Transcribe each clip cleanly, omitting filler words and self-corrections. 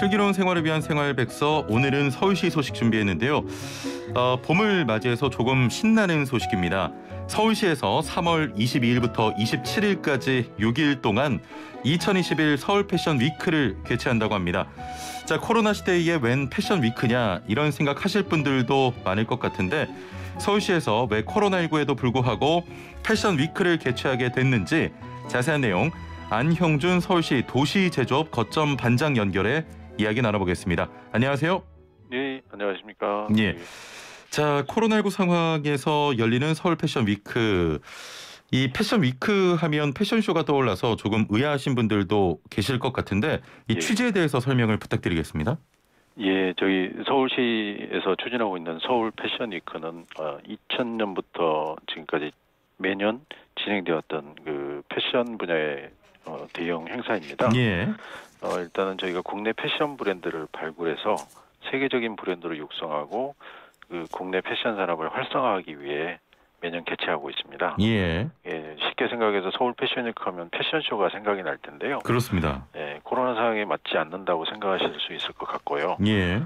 슬기로운 생활을 위한 생활백서, 오늘은 서울시 소식 준비했는데요. 봄을 맞이해서 조금 신나는 소식입니다. 서울시에서 3월 22일부터 27일까지 6일 동안 2021 서울 패션 위크를 개최한다고 합니다. 자, 코로나 시대에 웬 패션 위크냐 이런 생각하실 분들도 많을 것 같은데, 서울시에서 왜 코로나19에도 불구하고 패션 위크를 개최하게 됐는지 자세한 내용 안형준 서울시 도시제조업 거점 반장 연결해 이야기 나눠보겠습니다. 안녕하세요. 네, 안녕하십니까. 예. 자, 코로나19 상황에서 열리는 서울 패션 위크. 이 패션 위크 하면 패션쇼가 떠올라서 조금 의아하신 분들도 계실 것 같은데, 이 취지에 대해서 설명을 부탁드리겠습니다. 예, 저희 서울시에서 추진하고 있는 서울 패션 위크는 2000년부터 지금까지 매년 진행되었던 그 패션 분야의 대형 행사입니다. 예. 일단은 저희가 국내 패션 브랜드를 발굴해서 세계적인 브랜드로 육성하고 그 국내 패션 산업을 활성화하기 위해 매년 개최하고 있습니다. 예. 예, 쉽게 생각해서 서울 패션 위크 하면 패션쇼가 생각이 날 텐데요. 그렇습니다. 예, 코로나 상황에 맞지 않는다고 생각하실 수 있을 것 같고요. 예.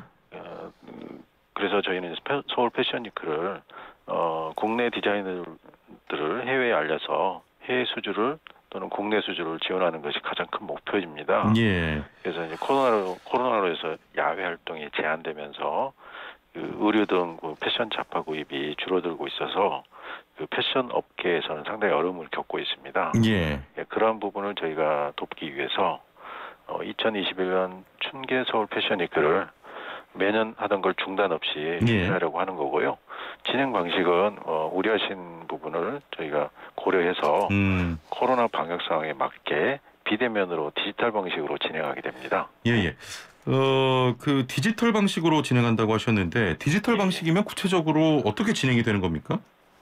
그래서 저희는 서울 패션 위크를 국내 디자이너들을 해외에 알려서 해외 수주를 또는 국내 수주를 지원하는 것이 가장 큰 목표입니다. 예. 그래서 이제 코로나로 해서 야외 활동이 제한되면서 그 의류 등 그 패션 잡화 구입이 줄어들고 있어서 그 패션 업계에서는 상당히 어려움을 겪고 있습니다. 예. 예, 그러한 부분을 저희가 돕기 위해서 2021년 춘계 서울 패션 위크를 매년 하던 걸 중단 없이 진행하려고 하는 거고요. 진행 방식은 우려하신 부분을 저희가 고려해서 코로나 방역 상황에 맞게 비대면으로 디지털 방식으로 진행하게 됩니다. 예. 그 디지털 방식으로 진행한다고 하셨는데, 디지털 방식이면 구체적으로 어떻게 진행이 되는 겁니까?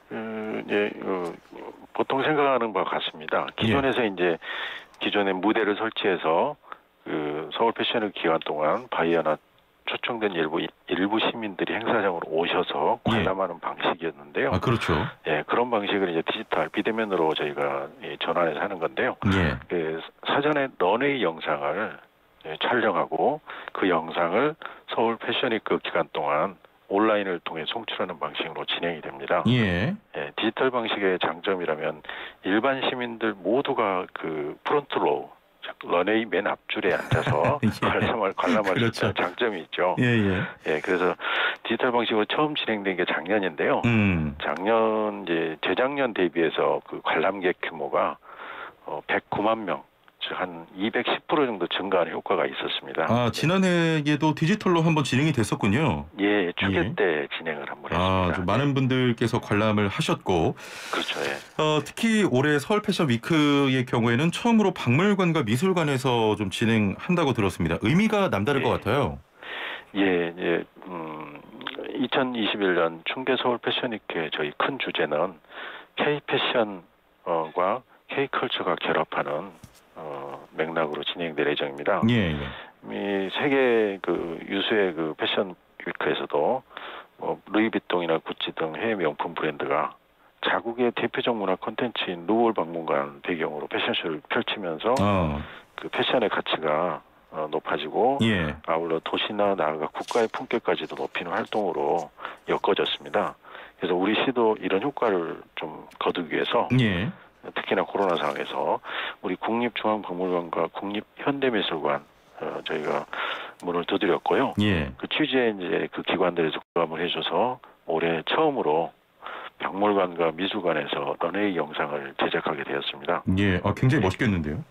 보통 생각하는 바와 같습니다. 기존에서 이제 기존에 무대를 설치해서 그 서울 패션을 기간 동안 바이어나 초청된 일부 시민들이 행사장으로 오셔서 관람하는 방식이었는데요. 아, 그렇죠. 예, 그런 방식을 이제 디지털 비대면으로 저희가 전환해서 하는 건데요. 예. 그 사전에 런웨이 영상을 촬영하고 그 영상을 서울 패션위크 기간 동안 온라인을 통해 송출하는 방식으로 진행이 됩니다. 예. 예, 디지털 방식의 장점이라면 일반 시민들 모두가 그 프론트로 런웨이 맨 앞줄에 앉아서 관람할 그렇죠. 수 있는 장점이 있죠. 예, 그래서 디지털 방식으로 처음 진행된 게 작년인데요. 작년 이제 재작년 대비해서 그 관람객 규모가 109만 명, 즉 한 210% 정도 증가하는 효과가 있었습니다. 아, 지난해에도 디지털로 한번 진행이 됐었군요. 예, 추계 때 진행을 한번 했습니다. 좀 많은 분들께서 관람을 하셨고, 그렇죠. 예. 특히 올해 서울 패션 위크의 경우에는 처음으로 박물관과 미술관에서 좀 진행한다고 들었습니다. 의미가 남다를 것 같아요. 2021년 춘계 서울 패션 위크의 저희 큰 주제는 K 패션과 K 컬처가 결합하는 맥락으로 진행될 예정입니다. 이 세계 그 유수의 그 패션 위크에서도 루이비통이나 구찌 등 해외 명품 브랜드가 자국의 대표적 문화 콘텐츠인 루올 박물관 배경으로 패션쇼를 펼치면서 그 패션의 가치가 높아지고 아울러 도시나 나아가 국가의 품격까지도 높이는 활동으로 엮어졌습니다. 그래서 우리 시도 이런 효과를 좀 거두기 위해서 특히나 코로나 상황에서 우리 국립중앙박물관과 국립현대미술관 저희가 문을 두드렸고요. 그 취지에 이제 그 기관들에서 공감을 해줘서 올해 처음으로 박물관과 미술관에서 런웨이 영상을 제작하게 되었습니다. 굉장히 멋있겠는데요.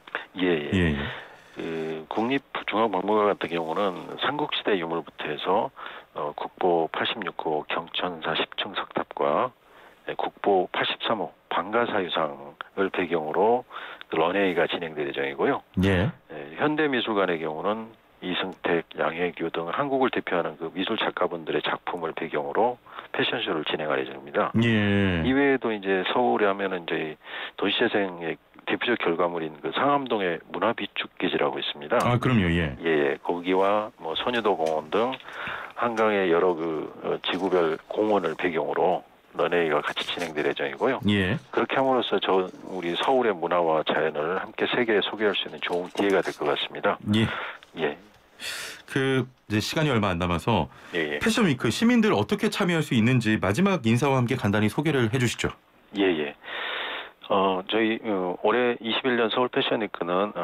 그 국립중앙박물관 같은 경우는 삼국시대 유물부터 해서 국보 86호 경천사 10층 석탑과 국보 83호 방가사유상을 배경으로 런웨이가 진행될 예정이고요. 현대미술관의 경우는 이승택, 양혜교 등 한국을 대표하는 그 미술 작가분들의 작품을 배경으로 패션쇼를 진행할 예정입니다. 이외에도 이제 서울에 하면은 이제 도시재생의 대표적 결과물인 그 상암동의 문화비축기지라고 있습니다. 아, 그럼요. 거기와 뭐 선유도 공원 등 한강의 여러 그 지구별 공원을 배경으로 런웨이가 같이 진행될 예정이고요. 그렇게 함으로써 우리 서울의 문화와 자연을 함께 세계에 소개할 수 있는 좋은 기회가 될 것 같습니다. 이제 시간이 얼마 안 남아서 예, 예. 패션위크 시민들 어떻게 참여할 수 있는지 마지막 인사와 함께 간단히 소개를 해주시죠. 예, 예. 저희 올해 21년 서울 패션위크는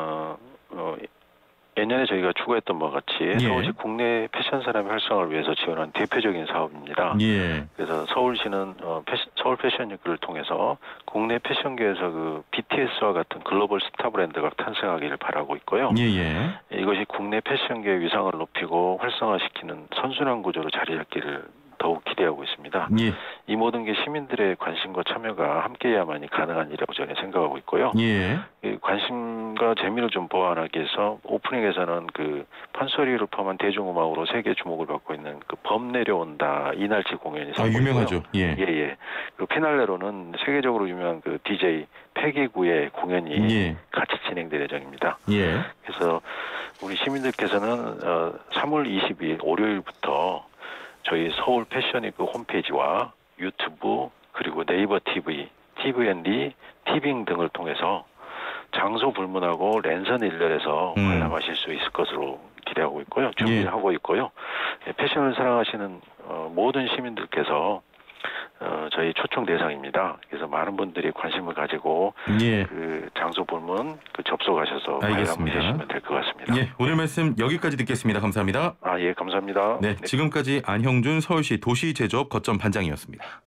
예년에 저희가 추구했던 바와 같이 예. 서울시 국내 패션 산업의 활성화를 위해서 지원한 대표적인 사업입니다. 예. 그래서 서울시는 서울 패션위크를 통해서 국내 패션계에서 그 BTS와 같은 글로벌 스타 브랜드가 탄생하기를 바라고 있고요. 예. 이것이 국내 패션계의 위상을 높이고 활성화시키는 선순환 구조로 자리 잡기를 더욱 기대하고 있습니다. 예. 이 모든 게 시민들의 관심과 참여가 함께해야만이 가능한 일이라고 저는 생각하고 있고요. 예. 이 관심과 재미를 좀 보완하기 위해서 오프닝에서는 그 판소리를 포함한 대중음악으로 세계 주목을 받고 있는 그 범 내려온다 이날치 공연이 선보이고요. 유명하죠. 예. 예. 그리고 피날레로는 세계적으로 유명한 그 DJ 패기구의 공연이 예. 같이 진행될 예정입니다. 예. 그래서 우리 시민들께서는 3월 22일 월요일부터 저희 서울 패션위크 홈페이지와 유튜브 그리고 네이버 TV, TVND, 티빙 등을 통해서 장소 불문하고 랜선 일렬에서 관람하실 수 있을 것으로 기대하고 있고요. 준비하고 있고요. 패션을 사랑하시는 모든 시민들께서 저희 초청 대상입니다. 그래서 많은 분들이 관심을 가지고 예. 그 장소 불문 접속하셔서 관람하시면 될 것 같습니다. 예, 오늘 말씀 여기까지 듣겠습니다. 감사합니다. 예, 감사합니다. 네, 지금까지 안형준 서울시 도시제조업 거점 반장이었습니다.